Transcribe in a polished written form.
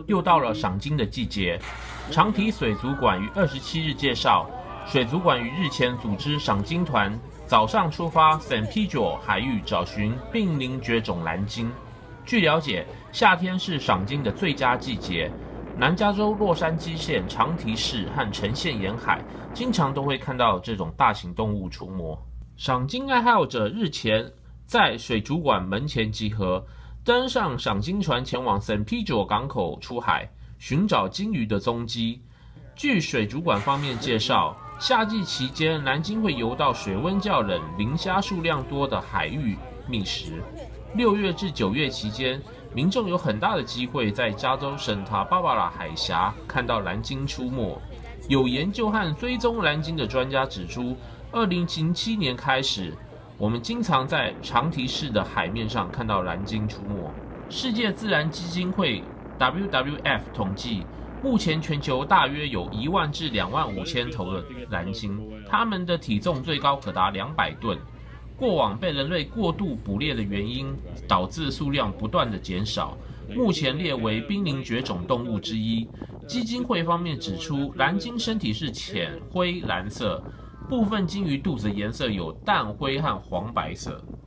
又到了赏鲸的季节。长堤水族馆于27日介绍，水族馆于日前组织赏鲸团，早上出发 San Pedro 海域找寻濒临绝种蓝鲸。据了解，夏天是赏鲸的最佳季节。南加州洛杉矶县长堤市和橙县沿海，经常都会看到这种大型动物出没。赏鲸爱好者日前在水族馆门前集合，登上赏鲸船前往 San Pedro 港口出海，寻找鲸鱼的踪迹。据水族馆方面介绍，夏季期间蓝鲸会游到水温较冷、磷虾数量多的海域觅食。6月至9月期间，民众有很大的机会在加州圣塔芭芭拉海峡看到蓝鲸出没。有研究和追踪蓝鲸的专家指出，2007年开始，我们经常在长堤市的海面上看到蓝鲸出没。世界自然基金会 WWF 统计，目前全球大约有1万至2万5千头的蓝鲸，它们的体重最高可达200吨。过往被人类过度捕猎的原因，导致数量不断的减少，目前列为濒临绝种动物之一。基金会方面指出，蓝鲸身体是浅灰蓝色，部分鲸鱼肚子颜色有淡灰和黄白色。